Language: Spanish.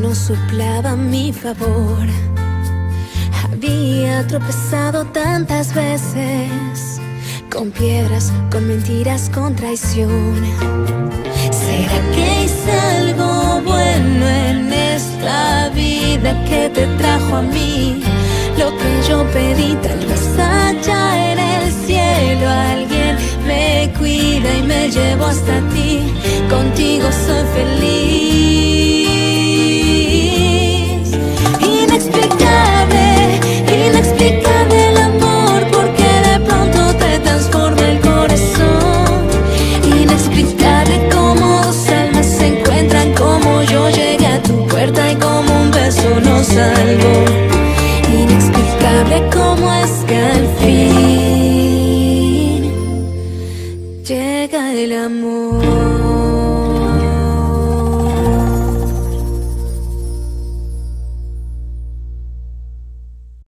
solo soplaba a mi favor. Había tropezado tantas veces con piedras, con mentiras, con traición. ¿Será que hice algo bueno en esta vida que te trajo a mí? Lo que yo pedí tal vez allá en el cielo alguien me cuida y me llevo hasta ti. Contigo soy feliz. Inexplicable, inexplicable el amor, porque de pronto te transforma el corazón. Inexplicable cómo dos almas se encuentran, como yo llegué a tu puerta y como un beso nos salvó. Inexplicable cómo es que al fin llega el amor.